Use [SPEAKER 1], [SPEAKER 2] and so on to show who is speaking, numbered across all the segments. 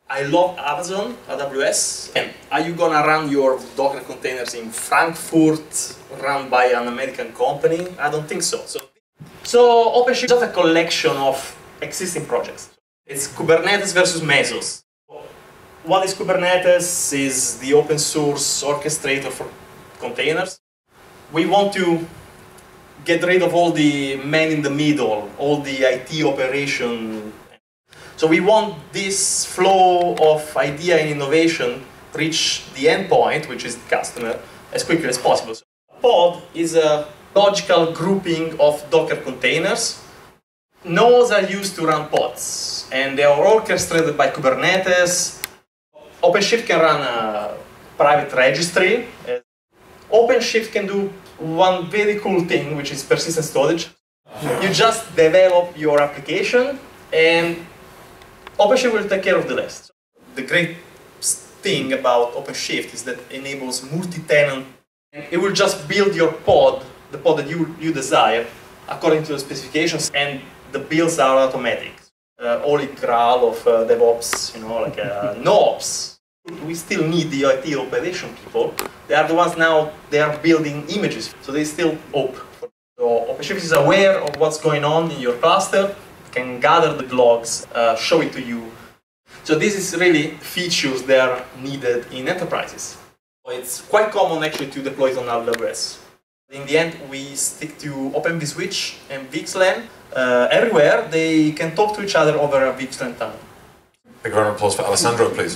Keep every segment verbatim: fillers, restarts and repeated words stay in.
[SPEAKER 1] I love Amazon, A W S. And are you gonna run your Docker containers in Frankfurt, run by an American company? I don't think so. So, so OpenShift is just a collection of existing projects. It's Kubernetes versus Mesos. What is Kubernetes? Is the open source orchestrator for containers. We want to get rid of all the man in the middle, all the I T operation. So we want this flow of idea and innovation reach the endpoint, which is the customer, as quickly as possible. So pod is a logical grouping of Docker containers. Nodes are used to run pods, and they are orchestrated by Kubernetes. OpenShift can run a private registry. OpenShift can do one very cool thing, which is persistent storage. You just develop your application, and OpenShift will take care of the rest. The great thing about OpenShift is that it enables multi-tenant. It will just build your pod, the pod that you, you desire, according to the specifications, and the builds are automatic. Uh, holy grail of uh, DevOps, you know, like uh, no ops. We still need the I T operation people. They are the ones now, they are building images, so they still op. So OpenShift is aware of what's going on in your cluster, can gather the logs, uh, show it to you. So this is really features that are needed in enterprises. It's quite common actually to deploy it on A W S. In the end, we stick to Open vSwitch and VXLAN. Uh, everywhere, they can talk to each other over a VXLAN tunnel.
[SPEAKER 2] Big round of applause for Alessandro, please.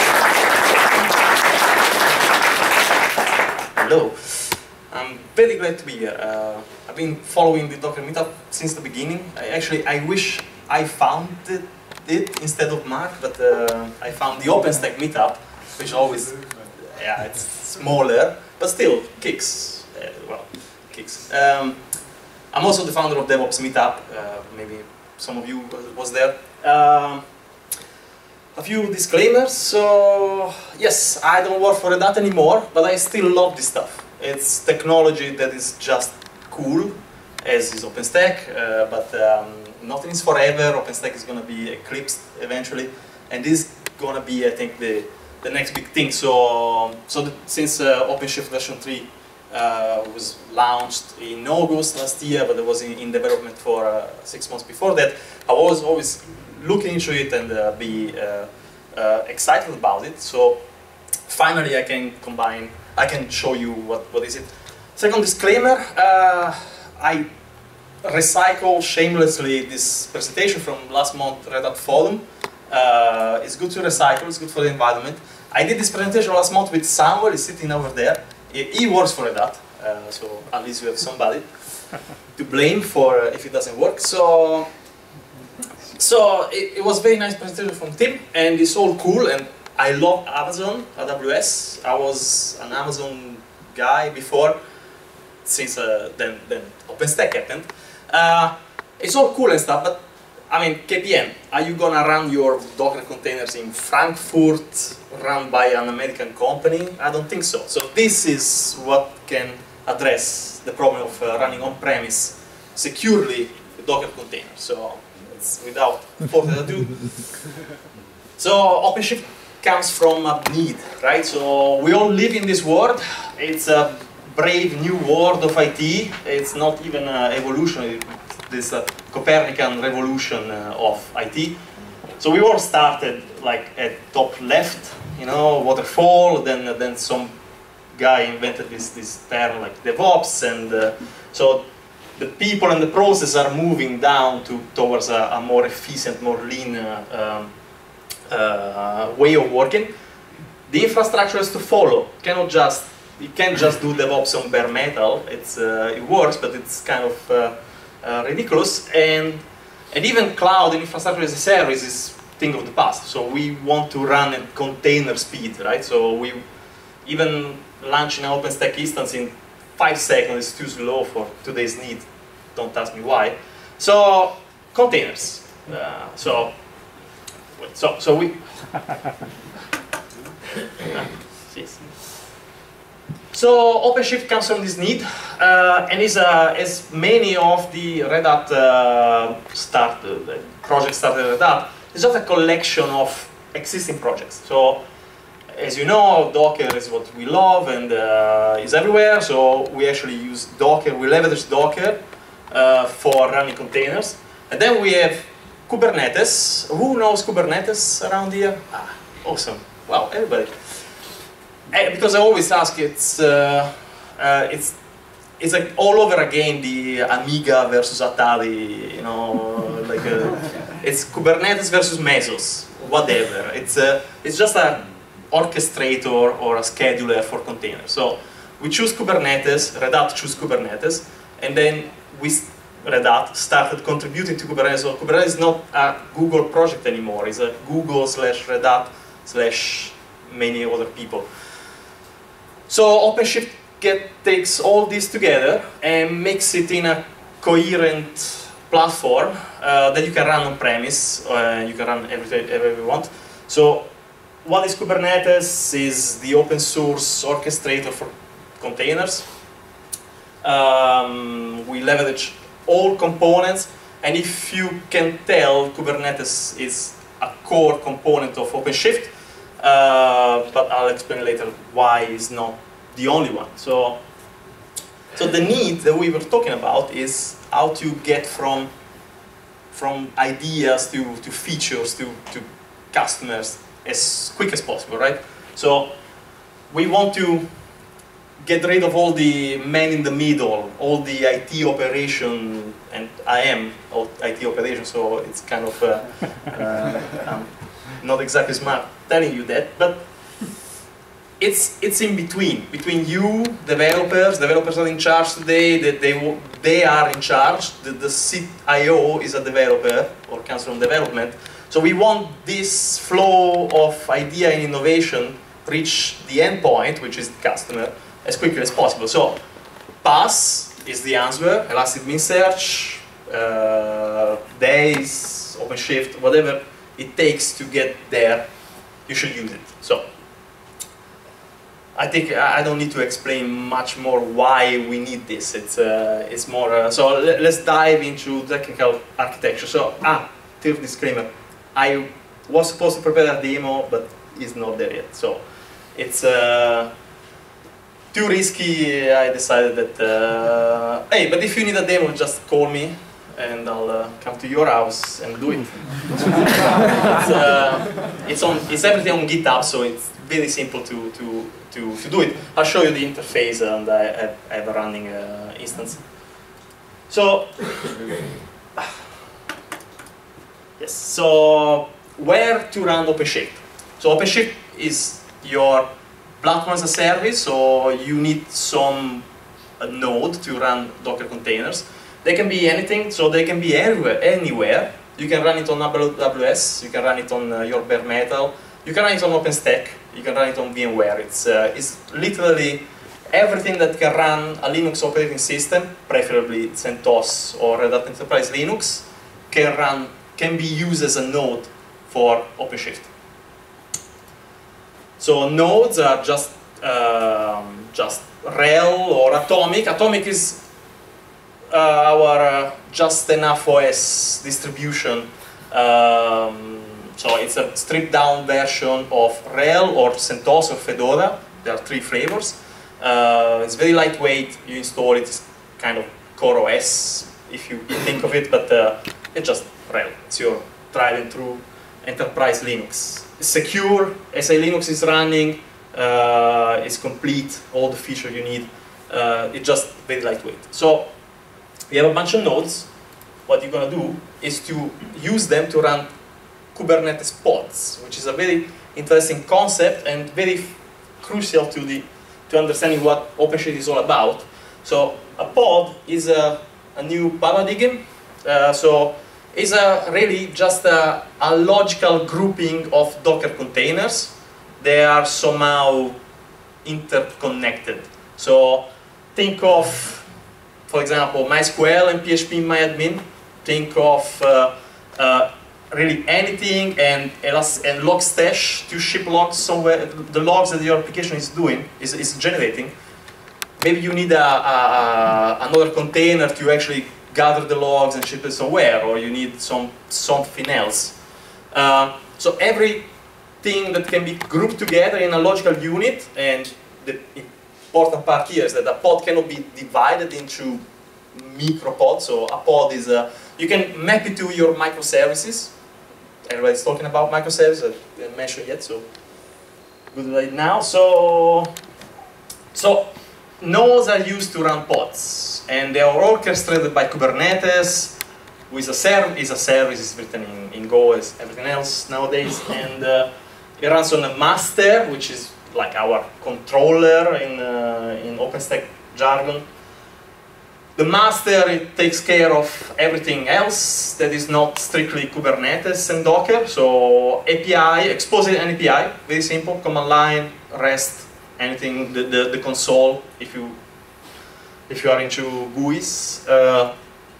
[SPEAKER 1] Hello. I'm very glad to be here. Uh, I've been following the Docker Meetup since the beginning. I actually, I wish I founded it instead of Mark, but uh, I found the OpenStack Meetup, which always, yeah, it's smaller, but still kicks. Uh, well, kicks. Um, I'm also the founder of DevOps Meetup. Uh, maybe some of you was there. Um, a few disclaimers. So yes, I don't work for Red Hat anymore, but I still love this stuff. It's technology that is just cool, as is OpenStack, uh, but um, nothing is forever. OpenStack is going to be eclipsed eventually, and this is going to be, I think, the the next big thing. So, so the, since uh, OpenShift version three uh, was launched in August last year, but it was in, in development for uh, six months before that, I was always looking into it and uh, be uh, uh, excited about it. So finally, I can combine. I can show you what, what is it. Second disclaimer, uh, I recycle shamelessly this presentation from last month Red Hat Forum. Uh, it's good to recycle, it's good for the environment. I did this presentation last month with Samuel, he's sitting over there. He, he works for Red Hat, uh, so at least you have somebody to blame for uh, if it doesn't work. So, so it, it was a very nice presentation from Tim, and it's all cool. And I love Amazon, A W S. I was an Amazon guy before, since uh, then, then OpenStack happened. Uh, it's all cool and stuff, but I mean, K P M, are you gonna run your Docker containers in Frankfurt, run by an American company? I don't think so. So this is what can address the problem of uh, running on-premise securely the Docker container. So it's without further ado. So OpenShift comes from a need, right? So we all live in this world. It's a brave new world of I T. It's not even uh, evolutionary, this uh, Copernican revolution uh, of I T. So we all started like at top left, you know, waterfall. Then uh, then some guy invented this this term like DevOps, and uh, so the people and the process are moving down to towards a, a more efficient, more lean Uh, um, Uh, way of working. The infrastructure has to follow. Cannot just you can't just do DevOps on bare metal. It's uh, it works, but it's kind of uh, uh, ridiculous. And and even cloud and infrastructure as a service is thing of the past. So we want to run at container speed, right? So we even launching an OpenStack instance in five seconds is too slow for today's need. Don't ask me why. So containers. Uh, so. So, so we. So OpenShift comes from this need, uh, and is uh, as many of the Red Hat uh, start uh, projects started at Red Hat. It's just a collection of existing projects. So, as you know, Docker is what we love and uh, is everywhere. So we actually use Docker. We leverage Docker uh, for running containers, and then we have Kubernetes. Who knows Kubernetes around here? Ah, awesome! Wow, everybody. And because I always ask, it's uh, uh, it's it's like all over again the Amiga versus Atari. You know, like uh, it's Kubernetes versus Mesos. Whatever. It's uh, it's just a orchestrator or a scheduler for containers. So we choose Kubernetes, Red Hat choose Kubernetes, and then we, Red Hat, started contributing to Kubernetes. So Kubernetes is not a Google project anymore, it's a Google slash Red Hat slash many other people. So OpenShift get, takes all this together and makes it in a coherent platform uh, that you can run on premise, uh, you can run everything wherever you want. So what is Kubernetes? Is the open source orchestrator for containers. Um, we leverage all components, and if you can tell, Kubernetes is a core component of OpenShift, uh, but I'll explain later why it's not the only one. So, so the need that we were talking about is how to get from, from ideas to, to features to, to customers as quick as possible, right? So we want to get rid of all the men in the middle, all the I T operation, and I am I T operation, so it's kind of uh, uh, I'm not exactly smart telling you that, but it's it's in between between you, developers. Developers are in charge today. That they they are in charge. The, the C I O is a developer or comes from development. So we want this flow of idea and innovation reach the endpoint, which is the customer, as quickly as possible. So PaaS is the answer, Elastic Bean Search, uh, Days, OpenShift, whatever it takes to get there, you should use it. So I think I don't need to explain much more why we need this. It's, uh, it's more, uh, so let's dive into technical architecture. So, ah, third disclaimer. I was supposed to prepare a demo, but it's not there yet. So it's uh, too risky. I decided that, uh, hey, but if you need a demo, just call me and I'll uh, come to your house and do it. it's, uh, it's, on, it's everything on GitHub, so it's very simple to, to, to, to do it. I'll show you the interface, and I, I have a running uh, instance. So, yes, so where to run OpenShift? So OpenShift is your platform as a service, so you need some a node to run Docker containers. They can be anything, so they can be anywhere. anywhere. You can run it on A W S, you can run it on uh, your bare metal, you can run it on OpenStack, you can run it on VMware. It's, uh, it's literally everything that can run a Linux operating system, preferably CentOS or Red Hat Enterprise Linux, can run can be used as a node for OpenShift. So nodes are just um, just RHEL or Atomic. Atomic is uh, our uh, just enough O S distribution. Um, so it's a stripped down version of RHEL or CentOS or Fedora. There are three flavors. Uh, it's very lightweight. You install it, it's kind of Core O S if you think of it, but uh, it's just RHEL. It's your tried and true enterprise Linux. It's secure, S A Linux is running, uh, it's complete, all the features you need. Uh, it's just very lightweight. So we have a bunch of nodes. What you're going to do is to use them to run Kubernetes pods, which is a very interesting concept and very crucial to the to understanding what OpenShift is all about. So a pod is a, a new paradigm. Uh, so it's a really just a, a logical grouping of Docker containers. They are somehow interconnected. So think of, for example, MySQL and P H P in MyAdmin. Think of uh, uh, really anything and, and Logstash to ship logs somewhere, the logs that your application is doing, is, is generating. Maybe you need a, a, a, another container to actually gather the logs and ship it somewhere, or you need some something else. Uh, so every thing that can be grouped together in a logical unit, and the important part here is that a pod cannot be divided into micropods. So a pod is a, you can map it to your microservices. Everybody's talking about microservices, I didn't mention yet, so good right now. So, so nodes are used to run pods, and they are orchestrated by Kubernetes, who is a, serv is a service, is written in, in Go as everything else nowadays, and uh, it runs on a master, which is like our controller in, uh, in OpenStack jargon. The master, it takes care of everything else that is not strictly Kubernetes and Docker. So A P I, expose an A P I, very simple, command line, REST, anything, the, the, the console, if you, if you are into G U Is. Uh,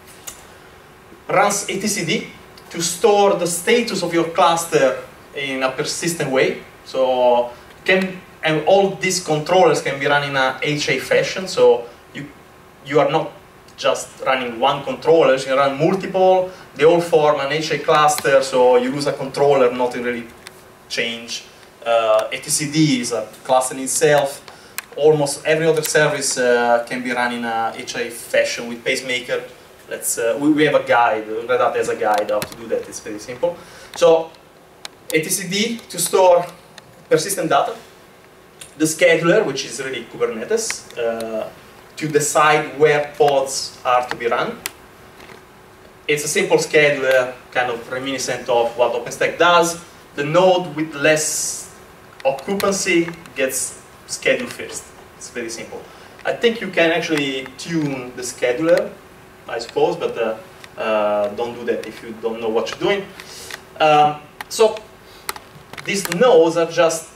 [SPEAKER 1] runs etcd to store the status of your cluster in a persistent way. So can, and all these controllers can be run in a H A fashion. So you, you are not just running one controller, you can run multiple, they all form an H A cluster, so you use a controller, nothing really change. Uh, etcd is a class in itself. Almost every other service uh, can be run in a H A fashion with pacemaker. Let's, uh, we, we have a guide, Red Hat has a guide how to do that, it's very simple. So etcd to store persistent data, the scheduler, which is really Kubernetes, uh, to decide where pods are to be run. It's a simple scheduler, kind of reminiscent of what OpenStack does. The node with less occupancy gets scheduled first. It's very simple. I think you can actually tune the scheduler, I suppose, but uh, uh, don't do that if you don't know what you're doing. Um, so these nodes are just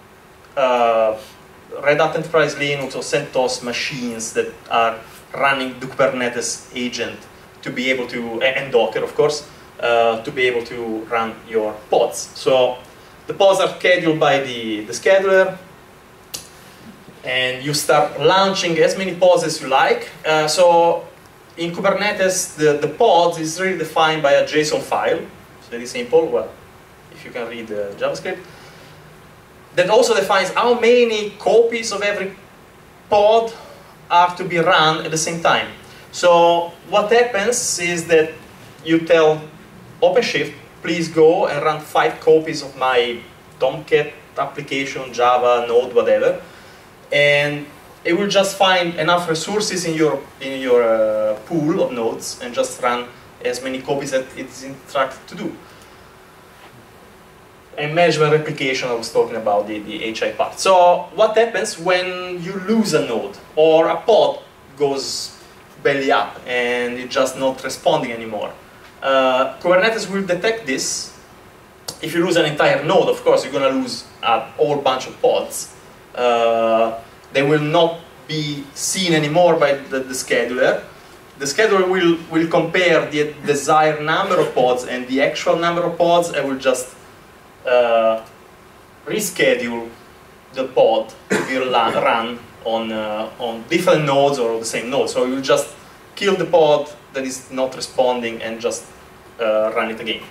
[SPEAKER 1] uh, Red Hat Enterprise Linux or CentOS machines that are running the Kubernetes agent to be able to, and Docker of course, uh, to be able to run your pods. So the pods are scheduled by the, the scheduler, and you start launching as many pods as you like. Uh, so in Kubernetes, the, the pods is really defined by a JSON file. It's very simple, well, if you can read the JavaScript. That also defines how many copies of every pod are to be run at the same time. So what happens is that you tell OpenShift, please go and run five copies of my Tomcat application, Java, Node, whatever, and it will just find enough resources in your in your uh, pool of nodes and just run as many copies that it's instructed to do. And management replication, I was talking about the, the H I part. So what happens when you lose a node or a pod goes belly up and it's just not responding anymore? Uh, Kubernetes will detect this. If you lose an entire node, of course, you're going to lose a whole bunch of pods. Uh, they will not be seen anymore by the, the scheduler. The scheduler will, will compare the desired number of pods and the actual number of pods, and will just Uh, reschedule the pod to be run on, uh, on different nodes or the same node. So you just kill the pod that is not responding and just uh, run it again.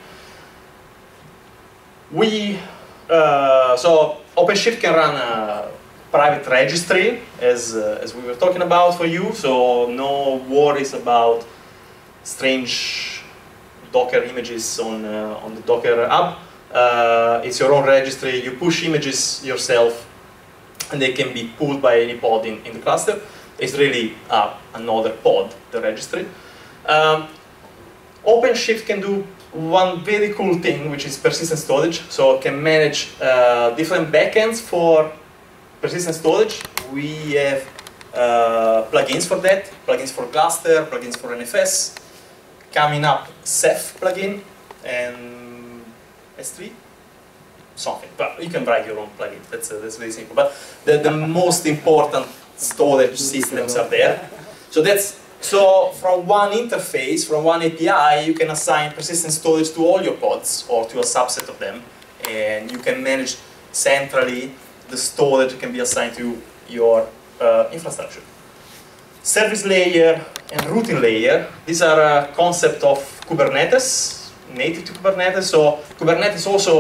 [SPEAKER 1] We, uh, so OpenShift can run a private registry, as, uh, as we were talking about for you, so no worries about strange Docker images on, uh, on the Docker app. Uh, it's your own registry, you push images yourself and they can be pulled by any pod in, in the cluster. It's really uh, another pod, the registry. Um, OpenShift can do one very cool thing, which is persistent storage. So it can manage uh, different backends for persistent storage. We have uh, plugins for that, plugins for cluster, plugins for N F S. Coming up, Ceph plugin, and S three, something, but you can write your own plugin. That's uh, that's very simple. But the, the most important storage systems are there. So that's so from one interface, from one A P I, you can assign persistent storage to all your pods or to a subset of them, and you can manage centrally the storage that can be assigned to your uh, infrastructure. Service layer and routing layer. These are a concept of Kubernetes, native to Kubernetes. So Kubernetes also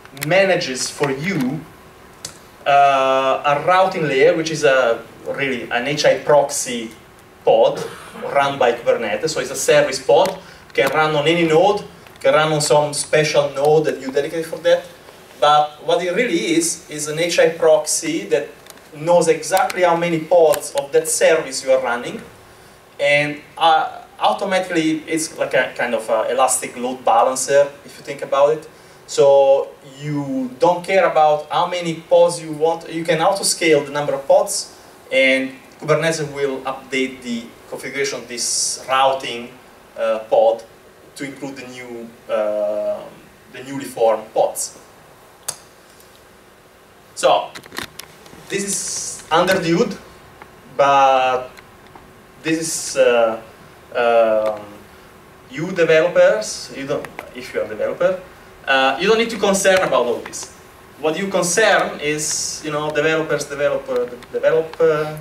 [SPEAKER 1] manages for you uh, a routing layer, which is a really an H I proxy pod run by Kubernetes. So it's a service pod, can run on any node, can run on some special node that you dedicate for that. But what it really is, is an H I proxy that knows exactly how many pods of that service you are running, and uh, automatically it's like a kind of a elastic load balancer, if you think about it. So you don't care about how many pods you want. You can auto-scale the number of pods, and Kubernetes will update the configuration of this routing uh, pod to include the new, uh, the newly formed pods. So this is under the hood, but this is uh, um, you developers. You don't, if you are a developer, uh, you don't need to concern about all this. What you concern is, you know, developers develop, uh, develop. Uh,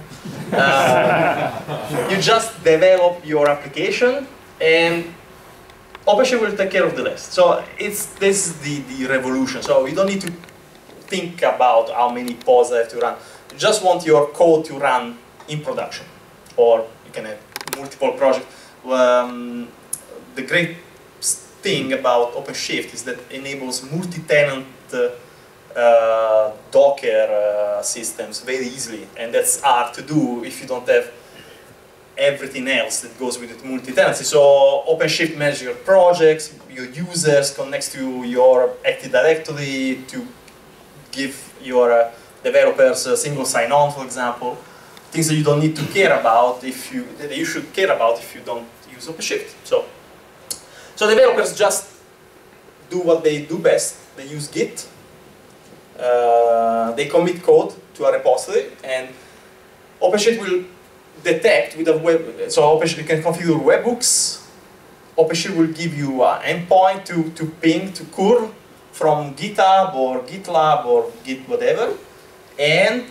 [SPEAKER 1] uh, you just develop your application, and OpenShift will take care of the rest. So it's this is the the revolution. So you don't need to think about how many pods I have to run. You just want your code to run in production, or you can have multiple projects. Um, the great thing about OpenShift is that it enables multi-tenant uh, uh, Docker uh, systems very easily, and that's hard to do if you don't have everything else that goes with it, multi-tenancy. So OpenShift manages your projects, your users, connects to your Active Directory to give your uh, developers a single sign-on, for example. Things that you don't need to care about if you that you should care about if you don't use OpenShift. So, so developers just do what they do best. They use Git. Uh, they commit code to a repository, and OpenShift will detect with a web. So OpenShift can configure webhooks. OpenShift will give you an endpoint to to ping to curl from GitHub or GitLab or Git whatever, and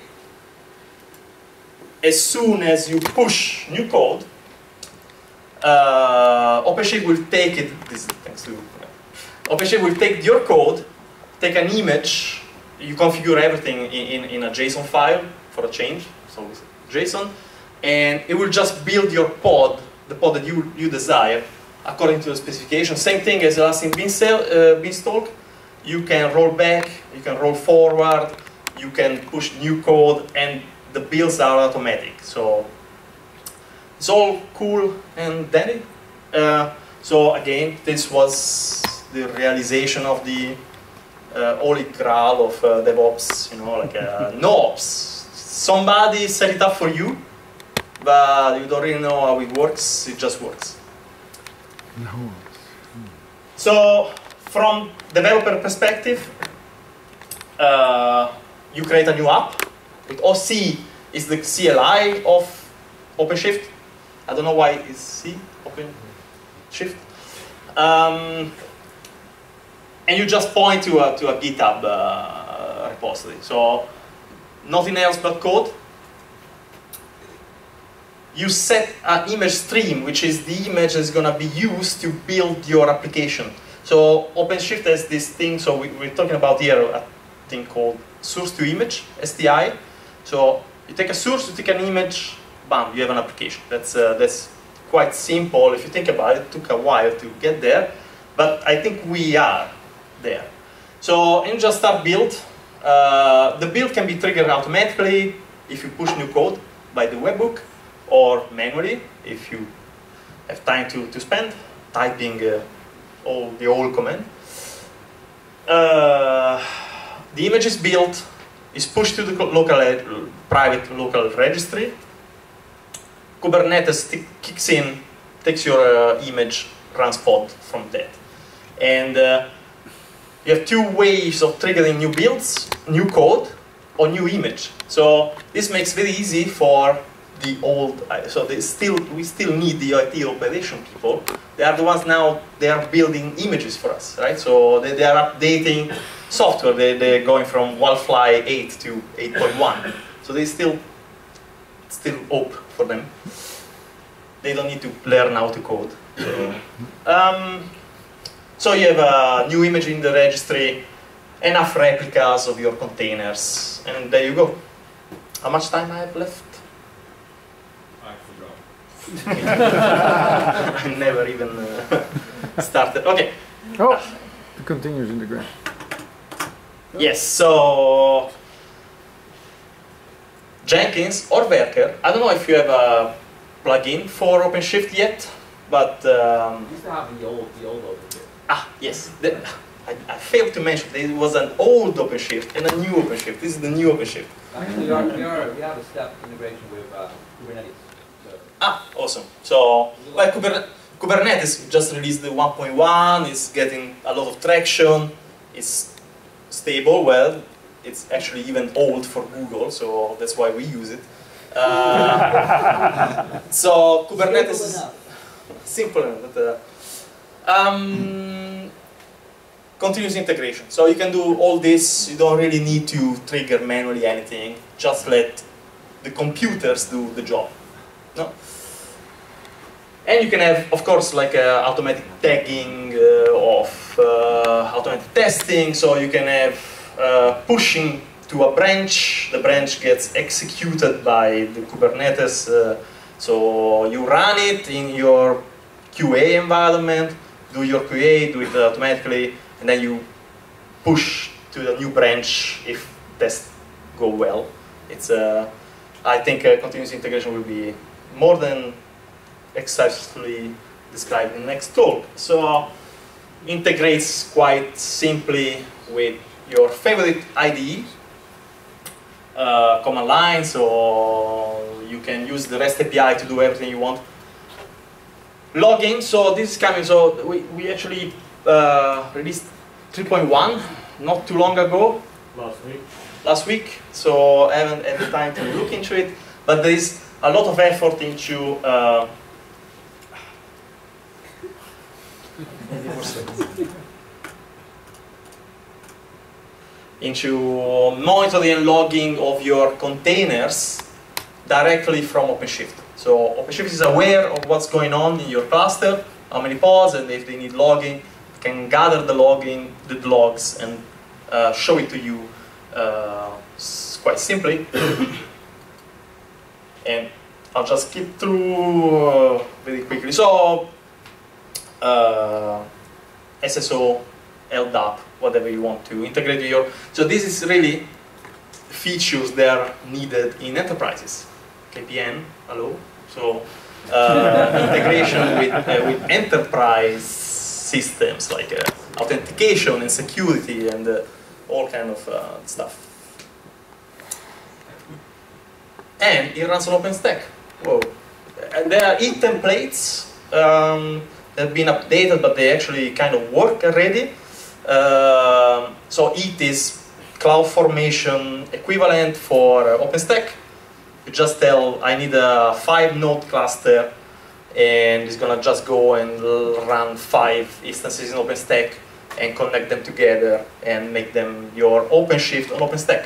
[SPEAKER 1] as soon as you push new code, uh, OpenShift will take it. This is thanks to OpenShift will take your code, take an image. You configure everything in, in, in a JSON file for a change, so it's JSON, and it will just build your pod, the pod that you you desire, according to the specification. Same thing as Elastic Beanstalk. Uh, Beanstalk. You can roll back, you can roll forward, you can push new code, and the builds are automatic. So it's all cool and dandy. Uh, so again, this was the realization of the uh, holy grail of uh, DevOps. You know, like uh, no ops. Somebody set it up for you, but you don't really know how it works. It just works.
[SPEAKER 3] No.
[SPEAKER 1] So, from developer perspective, uh, you create a new app. With O C is the C L I of OpenShift. I don't know why it's C, OpenShift. Um, and you just point to a, to a GitHub uh, repository. So, nothing else but code. You set an image stream, which is the image that's going to be used to build your application. So OpenShift has this thing, so we, we're talking about here a thing called source to image, S T I. So you take a source, you take an image, bam, you have an application. That's, uh, that's quite simple if you think about it. It took a while to get there, but I think we are there. So and just start build. Uh, the build can be triggered automatically if you push new code by the webhook, or manually if you have time to, to spend typing uh, all the whole command. Uh, the image is built, is pushed to the local uh, private local registry. Kubernetes kicks in, takes your uh, image, runs pod from that. And uh, you have two ways of triggering new builds, new code, or new image. So this makes very easy for the old, so they still, we still need the I T operation people. They are the ones now, they are building images for us, right? So they, they are updating software. They, they're going from Wildfly eight to eight point one. So they still, still hope for them. They don't need to learn how to code. So, um, so you have a new image in the registry. enough replicas of your containers, and there you go. How much time I have left?
[SPEAKER 3] I forgot.
[SPEAKER 1] I never even uh, started. Okay.
[SPEAKER 4] Oh, the continuous integration.
[SPEAKER 1] Yes, so Jenkins or Werker. I don't know if you have a plugin for OpenShift yet, but um,
[SPEAKER 3] We used to have the old, the old OpenShift.
[SPEAKER 1] ah yes, the, I, I failed to mention there was an old OpenShift and a new OpenShift. This is the new OpenShift.
[SPEAKER 3] Actually, we, are, we, are, we have a step integration with uh, Kubernetes. So
[SPEAKER 1] Ah, awesome. So, well, Kuber Kubernetes just released the one point one. It's getting a lot of traction. It's stable. Well, it's actually even old for Google, so that's why we use it. Uh, so Kubernetes is simple enough. But, uh, um, continuous integration. So you can do all this. You don't really need to trigger manually anything. Just let the computers do the job. No. And you can have, of course, like uh, automatic tagging uh, of uh, automatic testing. So you can have uh, pushing to a branch. The branch gets executed by the Kubernetes. Uh, so you run it in your Q A environment, do your Q A, do it automatically, and then you push to the new branch if tests go well. It's uh, I think uh, continuous integration will be more than expressly described in the next talk. So integrates quite simply with your favorite I D E, uh, command line, so you can use the REST A P I to do everything you want. Logging, so this is coming, so we, we actually uh, released three point one not too long ago.
[SPEAKER 3] last week.
[SPEAKER 1] Last week, so I haven't had the time to look into it, but there is a lot of effort into uh, into monitoring and logging of your containers directly from OpenShift. So OpenShift is aware of what's going on in your cluster, how many pods, and if they need logging, can gather the logging, the logs, and uh, show it to you uh, quite simply. And I'll just skip through uh, very quickly. So uh, S S O, L D A P, whatever you want to integrate with your. So this is really features that are needed in enterprises. K P N, hello. So uh, integration with uh, with enterprise systems like uh, authentication and security and uh, all kind of uh, stuff. And it runs on OpenStack. Whoa! And there are E templates um, that have been updated, but they actually kind of work already. Uh, so E T is CloudFormation equivalent for uh, OpenStack. You just tell, I need a five node cluster, and it's gonna just go and run five instances in OpenStack and connect them together and make them your OpenShift on OpenStack.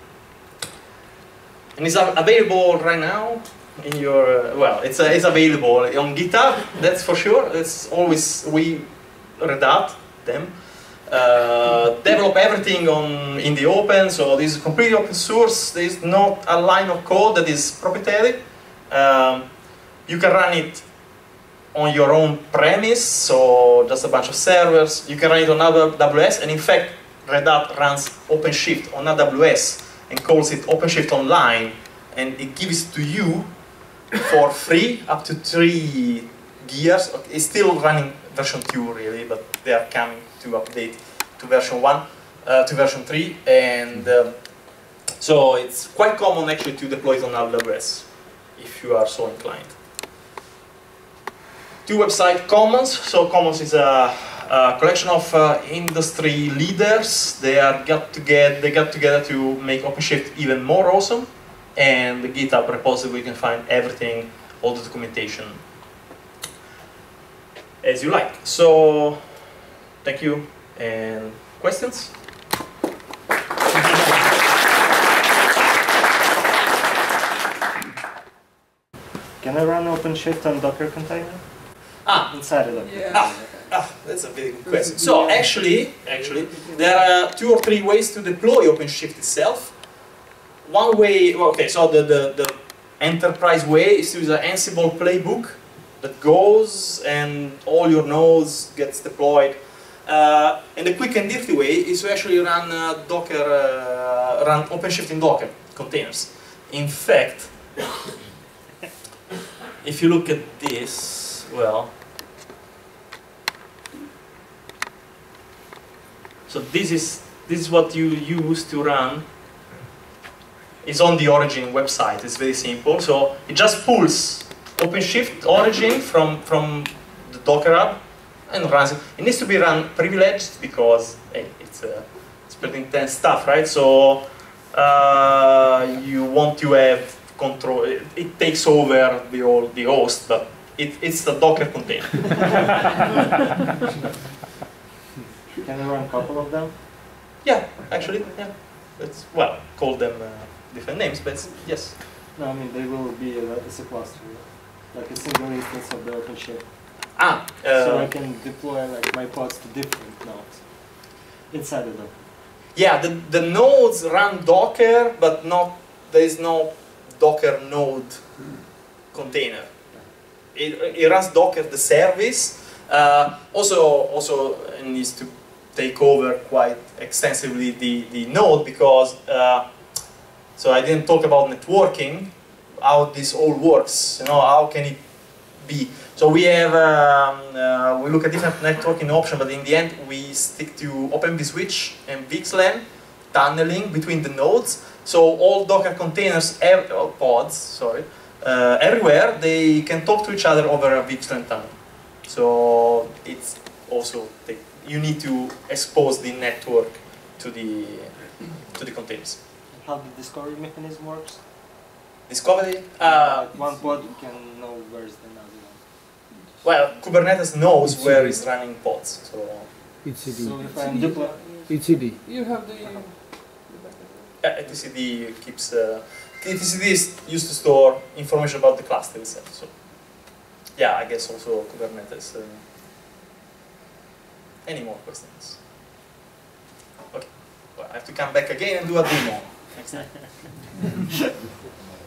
[SPEAKER 1] And it's available right now in your, uh, well, it's, uh, it's available on GitHub, that's for sure. It's always, we redact them. Uh, develop everything on in the open, so this is completely open source. There is not a line of code that is proprietary. Um, you can run it on your own premise, so just a bunch of servers. You can run it on A W S, and in fact, Red Hat runs OpenShift on A W S and calls it OpenShift Online, and it gives it to you for free up to three gears. Okay, it's still running version two really, but they are coming to update to version one, uh, to version three, and um, so it's quite common actually to deploy it on A W S if you are so inclined. Two website Commons. So Commons is a, a collection of uh, industry leaders. They are got together. They got together to make OpenShift even more awesome. And the GitHub repository, you can find everything, all the documentation, as you like. So, thank you. And questions?
[SPEAKER 5] Can I run OpenShift on Docker container?
[SPEAKER 1] Ah,
[SPEAKER 5] Inside of Docker.
[SPEAKER 3] Yeah.
[SPEAKER 1] ah. Ah, that's a very good question. So actually, actually, there are two or three ways to deploy OpenShift itself. One way, well, okay, so the, the, the enterprise way is to use an Ansible playbook that goes and all your nodes gets deployed. Uh, and the quick and dirty way is to actually run uh, Docker, uh, run OpenShift in Docker containers. In fact, if you look at this, well, so this is this is what you use to run. It's on the Origin website. It's very simple. So it just pulls OpenShift Origin from from the Docker Hub and runs it. It needs to be run privileged because hey, it's uh, it's pretty intense stuff, right? So uh, you want to have control. It, it takes over the whole the host, but it, it's the Docker container.
[SPEAKER 5] Can you run a couple of them?
[SPEAKER 1] Yeah, actually, yeah. It's well, call them uh, different names, but it's, yes.
[SPEAKER 5] No, I mean they will be uh, as a cluster, like a single instance of the OpenShift.
[SPEAKER 1] Ah, uh,
[SPEAKER 5] So I can deploy like my pods to different nodes inside the Docker.
[SPEAKER 1] yeah, the, the nodes run Docker, but not there is no Docker node container. It, it runs Docker the service. Uh, also, also it needs to take over quite extensively the the node because. Uh, so I didn't talk about networking, how this all works. You know, how can it be? So we have um, uh, we look at different networking options, but in the end we stick to Open vSwitch and VXLAN tunneling between the nodes. So all Docker containers, ev or pods, sorry, uh, everywhere they can talk to each other over a VXLAN tunnel. So it's also the, you need to expose the network to the to the containers.
[SPEAKER 5] How the discovery mechanism works?
[SPEAKER 1] Discovery. Uh,
[SPEAKER 5] Like one pod can know where's the other one.
[SPEAKER 1] well, Kubernetes knows where it's running pods. So
[SPEAKER 4] E C D.
[SPEAKER 5] So if I'm deploying,
[SPEAKER 4] E C D.
[SPEAKER 3] You have the...
[SPEAKER 1] uh, T C D keeps. Uh, T C D is used to store information about the cluster itself. So yeah, I guess also Kubernetes. Uh, any more questions? Okay. Well, I have to come back again and do a demo next time.